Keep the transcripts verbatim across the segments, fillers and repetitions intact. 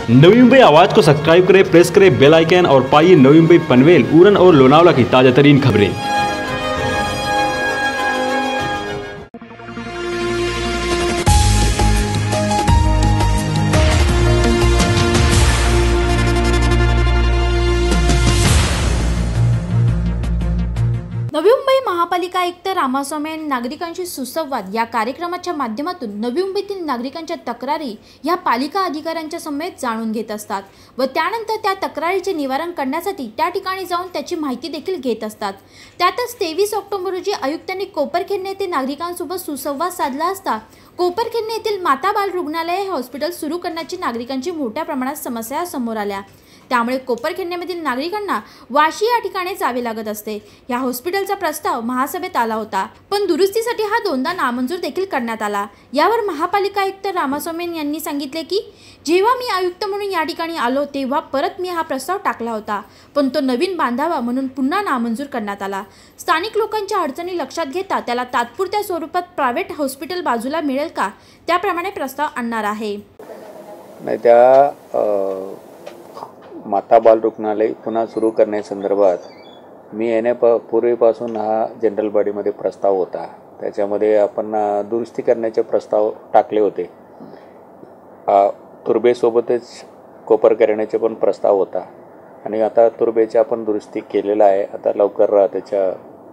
नवी मुंबई आवाज को सब्सक्राइब करें, प्रेस करें बेल आइकन और पाइए नवी मुंबई, पनवेल, उरण और लोनावला की ताजा तरीन खबरें। नवी मुंबई महापालिका आयुक्त रामास्वामी यांनी नागरिकांशी सुसंवाद या कार्यक्रमाच्या माध्यमातून नवी मुंबईतील नागरिकांच्या तक्रारी या पालिका अधिकाऱ्यांच्या समेत जाणून घेत असतात व त्यानंतर त्या तक्रारीचे निवारण करण्यासाठी त्या ठिकाणी जाऊन त्याची माहिती देखील घेत असतात। त्यातच तेवीस ऑक्टोबर रोजी आयुक्तांनी कोपरखिंड येथे नागरिकांसोबत सुसंवाद साधला असता कोपरखिंड येथील माता बाल रुग्णालय हे हॉस्पिटल सुरू करण्याची नागरिकांची मोठ्या प्रमाणात समस्या समोर आल्या। त्यामुळे कोपरखिंडमधील नागरिकांना वाशी या ठिकाणी जावे लागत असते। या हॉस्पिटलचा प्रस्ताव महासभेत आला होता, पण दुरुस्तीसाठी हा दोनदा नामंजूर देखील करण्यात आला। यावर महापालिका आयुक्त रामास्वामी यांनी सांगितले की जेव्हा मी आयुक्त म्हणून या ठिकाणी आलो तेव्हा परत मी हा प्रस्ताव टाकला होता, पण तो नवीन बांधावा म्हणून पुन्हा नामंजूर करण्यात आला। स्थानिक लोकांच्या अडचणी लक्षात घेता त्याला तात्पुरत्या स्वरूपात प्रायव्हेट हॉस्पिटल बाजूला मिळेल का त्याप्रमाणे प्रस्ताव आणणार आहे। नाही, त्या माता बाल रुग्णालय पुन्हा सुरू करण्यासंदर्भात मी येण्या प पूर्वीपासून हा जनरल बॉडीमध्ये प्रस्ताव होता। त्याच्यामध्ये आपण दुरुस्ती करण्याचे प्रस्ताव टाकले होते। तुर्बेसोबतच कोपर करण्याचे पण प्रस्ताव होता आणि आता तुर्बेची आपण दुरुस्ती केलेला आहे। आता लवकर त्याच्या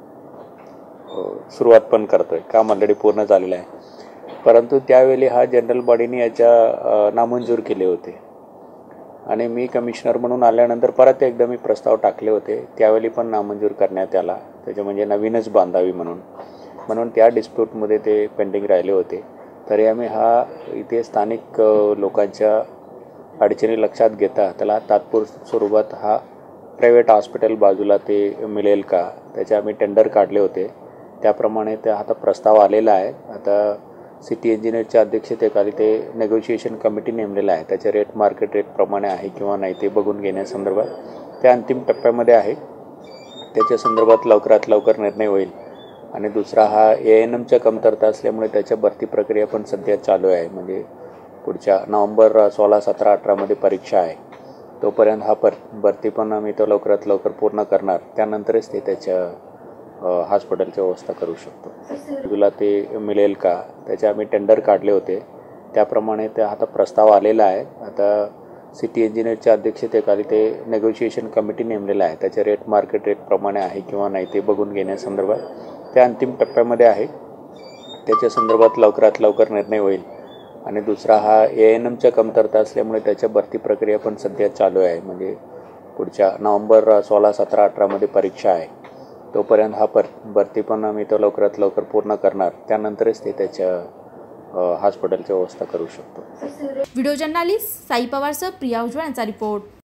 सुरुवात पण करतोय, काम ऑलरेडी पूर्ण झालेलं आहे। परंतु त्यावेळी हा जनरल बॉडीने याच्या नामंजूर केले होते आणि मी कमिशनर म्हणून आल्यानंतर परत एकदा मी प्रस्ताव टाकले होते, त्यावेळी पण नामंजूर करण्यात आला। त्याचे म्हणजे नवीनच बांधावी म्हणून म्हणून त्या डिस्प्यूटमध्ये ते पेंडिंग राहिले होते। तरी आम्ही हा इथे स्थानिक लोकांच्या अडचणी लक्षात घेता त्याला तात्पुरत्या स्वरूपात हा प्रायव्हेट हॉस्पिटल बाजूला ते मिळेल का त्याचे आम्ही टेंडर काढले होते। त्याप्रमाणे ते आता प्रस्ताव आलेला आहे। आता सिटी इंजिनियरच्या अध्यक्षतेखाली ते नेगोशिएशन कमिटी नेमलेलं आहे। त्याचे रेट मार्केट रेटप्रमाणे आहे किंवा नाही ते बघून घेण्यासंदर्भात त्या अंतिम टप्प्यामध्ये आहे। त्याच्या संदर्भात लवकरात लवकर निर्णय होईल। आणि दुसरा हा ए एन एमच्या कमतरता असल्यामुळे त्याच्या भरती प्रक्रिया पण सध्या चालू आहे। म्हणजे पुढच्या नोव्हेंबर सोळा सतरा अठरामध्ये परीक्षा आहे, तोपर्यंत हा पर भरती पण आम्ही तो लवकरात लवकर पूर्ण करणार, त्यानंतरच ते त्याच्या हॉस्पिटलची व्यवस्था करू शकतो। तुला ते मिळेल का त्याचे आम्ही टेंडर काढले होते, त्याप्रमाणे ते आता प्रस्ताव आलेला आहे। आता सिटी इंजिनियरच्या अध्यक्षतेखाली ते नेगोशिएशन कमिटी नेमलेलं आहे। त्याचे रेट मार्केट रेटप्रमाणे आहे किंवा नाही ते बघून घेण्यासंदर्भात त्या अंतिम टप्प्यामध्ये आहे। त्याच्या संदर्भात लवकरात लवकर निर्णय होईल। आणि दुसरा हा ए एन एमच्या कमतरता असल्यामुळे त्याच्या भरती प्रक्रिया पण सध्या चालू आहे। म्हणजे पुढच्या नोव्हेंबर सोळा सतरा अठरामध्ये परीक्षा आहे, तोपर्यंत हा पर भरती पण आम्ही तो लवकरात लवकर पूर्ण करणार, त्यानंतरच ते त्याच्या हॉस्पिटलची व्यवस्था करू शकतो। व्हिडिओ जर्नलिस्ट साई पवारसह प्रिया उज्ज्वल यांचा रिपोर्ट।